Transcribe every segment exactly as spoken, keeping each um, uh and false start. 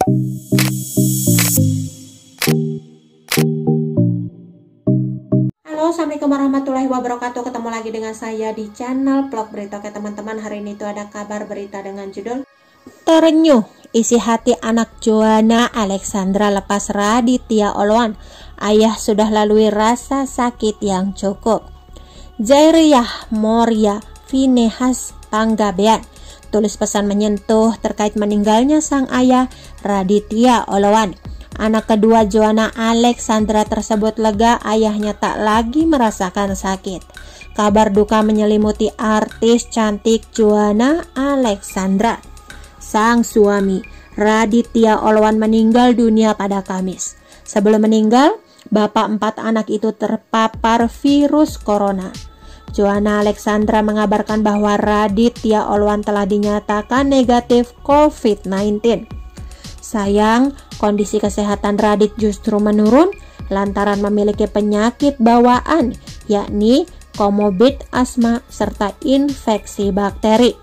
Halo, assalamualaikum warahmatullahi wabarakatuh. Ketemu lagi dengan saya di channel vlog berita. Oke teman-teman, hari ini itu ada kabar berita dengan judul Terenyuh, isi hati anak Joanna Alexandra lepas Raditya Olwan. Ayah sudah lalui rasa sakit yang cukup. Jairiyah Moria Finehas Panggabean tulis pesan menyentuh terkait meninggalnya sang ayah Raditya Olwan. Anak kedua Joanna Alexandra tersebut lega ayahnya tak lagi merasakan sakit. Kabar duka menyelimuti artis cantik Joanna Alexandra. Sang suami Raditya Olwan meninggal dunia pada Kamis. Sebelum meninggal, bapak empat anak itu terpapar virus corona. Joanna Alexandra mengabarkan bahwa Raditya Olwan telah dinyatakan negatif covid sembilan belas. Sayang, kondisi kesehatan Radit justru menurun lantaran memiliki penyakit bawaan, yakni komorbid asma serta infeksi bakteri.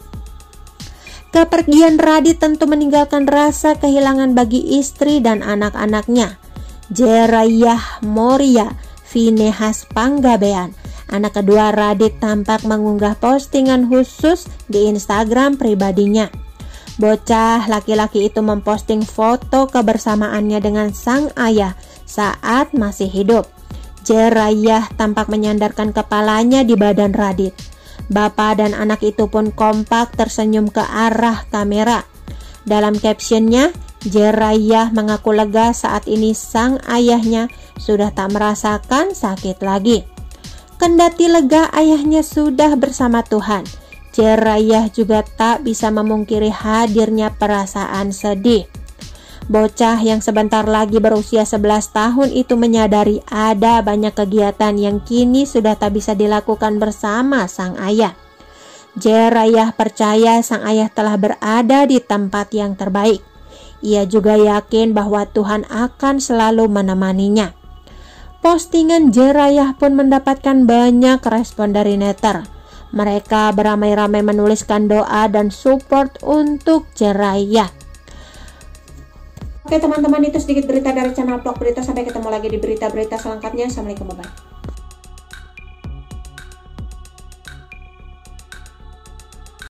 Kepergian Radit tentu meninggalkan rasa kehilangan bagi istri dan anak-anaknya. Jairiyah Moria Finehas Panggabean, anak kedua Radit, tampak mengunggah postingan khusus di Instagram pribadinya. Bocah laki-laki itu memposting foto kebersamaannya dengan sang ayah saat masih hidup. Jairiyah tampak menyandarkan kepalanya di badan Radit. Bapak dan anak itu pun kompak tersenyum ke arah kamera. Dalam captionnya, Jairiyah mengaku lega saat ini sang ayahnya sudah tak merasakan sakit lagi. Kendati lega ayahnya sudah bersama Tuhan, Jairiyah juga tak bisa memungkiri hadirnya perasaan sedih. Bocah yang sebentar lagi berusia sebelas tahun itu menyadari ada banyak kegiatan yang kini sudah tak bisa dilakukan bersama sang ayah. Jairiyah percaya sang ayah telah berada di tempat yang terbaik. Ia juga yakin bahwa Tuhan akan selalu menemaninya. Postingan Jairiyah pun mendapatkan banyak respon dari netizen. Mereka beramai-ramai menuliskan doa dan support untuk Jairiyah. Oke teman-teman, itu sedikit berita dari channel vlog berita. Sampai ketemu lagi di berita-berita selengkapnya. Assalamualaikum warahmatullahi wabarakatuh.